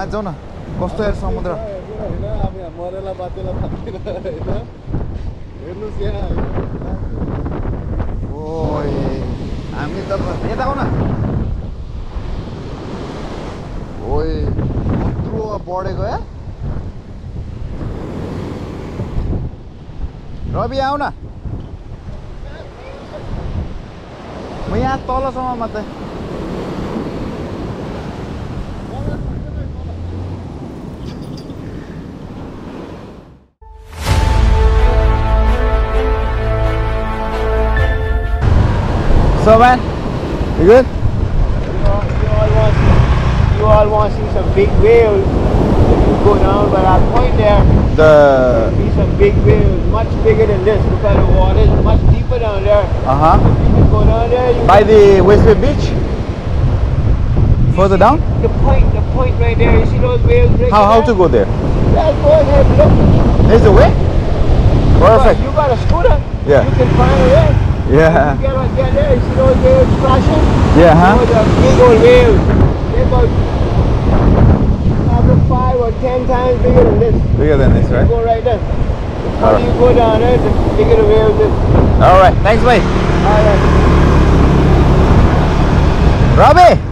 जाऊ न कस्तो यार समुद्र ओए हामी त यता आउ न ओए कत्रो बढेको या रवि आउ न म यहाँ तलसम्म मात्रै So man, you good? You all want to see some big whales. If you go down by that point there, The see some big whales, much bigger than this because the water is much deeper down there. If you can go down there, you by the Westway Beach. Further down? The point right there. You see those whales? How to go there? Yeah, go ahead, look. There's a way. Perfect. You got a scooter. Yeah. You can find a way. Yeah. You get there, you see those whales splashing? Yeah, huh? Those are big old whales. They're about 5 or 10 times bigger than this. Bigger than this, right? You go right there. The further you go down there, the bigger the whales is. All right. Thanks, mate. All right. Robbie.